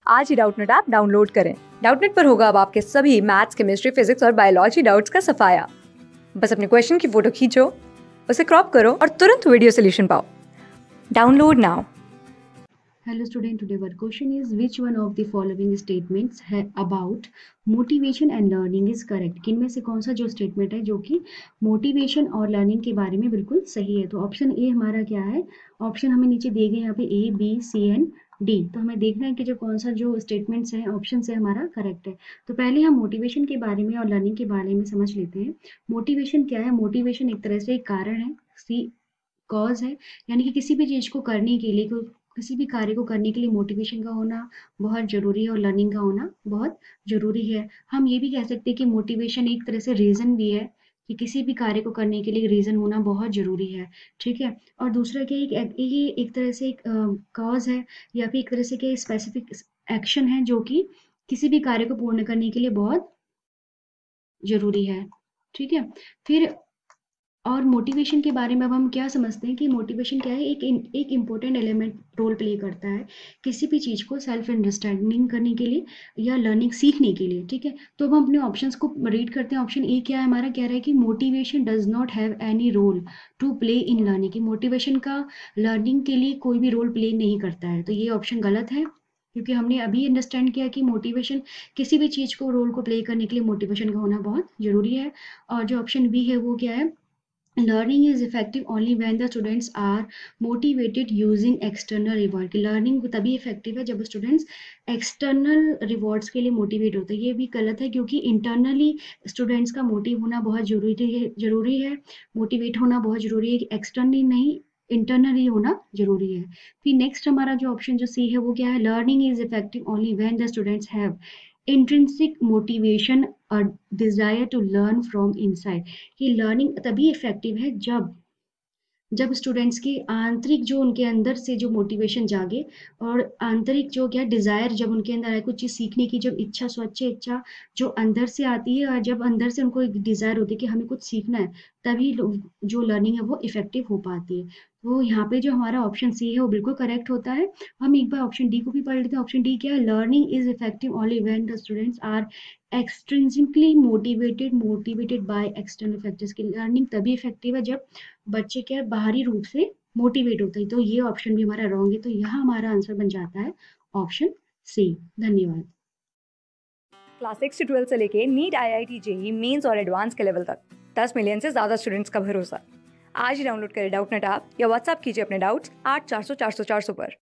आज ही Doubtnut app download करें। डाउटनेट पर होगा अब आपके सभी मैथ्स, केमिस्ट्री, फिजिक्स और बायोलॉजी डाउट्स का सफाया। बस अपने क्वेश्चन की फोटो खींचो, उसे क्रॉप करो और तुरंत वीडियो सोल्यूशन पाओ। Download now. Hello student, today our question is which one of the following statements है about motivation and learning is correct? किन में से कौन सा जो स्टेटमेंट है जो कि मोटिवेशन और लर्निंग के बारे में बिल्कुल सही है? तो ऑप्शन ए हमारा क्या है? ऑप्शन हमें नीचे दिए गए यहाँ पे A, B, C and D. तो हमें देखना है कि जो कौन सा जो स्टेटमेंट्स है ऑप्शन से हमारा करेक्ट है। तो पहले हम मोटिवेशन के बारे में और लर्निंग के बारे में समझ लेते हैं। मोटिवेशन क्या है? मोटिवेशन एक तरह से एक कारण है, सी कॉज है, यानी कि किसी भी चीज को करने के लिए, किसी भी कार्य को करने के लिए मोटिवेशन का होना बहुत जरूरी है और लर्निंग का होना बहुत जरूरी है। हम ये भी कह सकते हैं कि मोटिवेशन एक तरह से रीजन भी है कि किसी भी कार्य को करने के लिए रीजन होना बहुत जरूरी है। ठीक है। और दूसरा क्या है, ये एक तरह से एक कॉज है या फिर एक तरह से क्या स्पेसिफिक एक्शन है जो कि किसी भी कार्य को पूर्ण करने के लिए बहुत जरूरी है। ठीक है। फिर और मोटिवेशन के बारे में अब हम क्या समझते हैं कि मोटिवेशन क्या है, एक इम्पोर्टेंट एलिमेंट रोल प्ले करता है किसी भी चीज को सेल्फ अंडरस्टैंडिंग करने के लिए या लर्निंग सीखने के लिए। ठीक है। तो अब हम अपने ऑप्शंस को रीड करते हैं। ऑप्शन ए क्या है हमारा, कह रहा है कि motivation does not have any role to play in learning, की मोटिवेशन का लर्निंग के लिए कोई भी रोल प्ले नहीं करता है। तो ये ऑप्शन गलत है, क्योंकि हमने अभी अंडरस्टैंड किया कि मोटिवेशन किसी भी चीज को रोल को प्ले करने के लिए मोटिवेशन का होना बहुत जरूरी है। और जो ऑप्शन बी है वो क्या है, learning is effective only when the students are motivated using external reward। Learning तभी इफेक्टिव है जब स्टूडेंट्स एक्सटर्नल रिवॉर्ड्स के लिए मोटिवेट होते हैं। ये भी गलत है, क्योंकि इंटरनली स्टूडेंट्स का मोटिव होना बहुत जरूरी है, मोटिवेट होना बहुत जरूरी है, एक्सटर्नली नहीं, इंटरनली होना जरूरी है। फिर नेक्स्ट हमारा जो ऑप्शन जो सी है वो क्या है, learning is effective only when the students have intrinsic motivation और desire to learn from inside. कि लर्निंग तभी इफेक्टिव है जब स्टूडेंट्स की आंतरिक जो उनके अंदर से जो मोटिवेशन जागे और आंतरिक जो क्या डिजायर जब उनके अंदर आए, कुछ चीज सीखने की जब इच्छा, स्वच्छ इच्छा जो अंदर से आती है, और जब अंदर से उनको एक डिजायर होती है कि हमें कुछ सीखना है, तभी जो लर्निंग है वो इफेक्टिव हो पाती है। तो यहाँ पे जो हमारा ऑप्शन सी है वो बिल्कुल करेक्ट होता है। हम एक बार ऑप्शन डी को भी पढ़ लेते हैं। ऑप्शन डी क्या है, learning is effective only when the students are extrinsically motivated by external factors. की लर्निंग तभी इफेक्टिव है जब बच्चे क्या बाहरी रूप से मोटिवेट होते हैं। तो ये ऑप्शन भी हमारा रॉन्ग है, तो यहाँ हमारा आंसर बन जाता है ऑप्शन सी। धन्यवाद। क्लास 6 से 12 से लेके नीट, IIT, JEE मेंस और एडवांस के लेवल तक 10 मिलियन से ज्यादा स्टूडेंट्स का भरोसा। आज ही डाउनलोड करें डाउटनेट ऐप या व्हाट्सएप कीजिए अपने डाउट्स 8400 400 400 पर।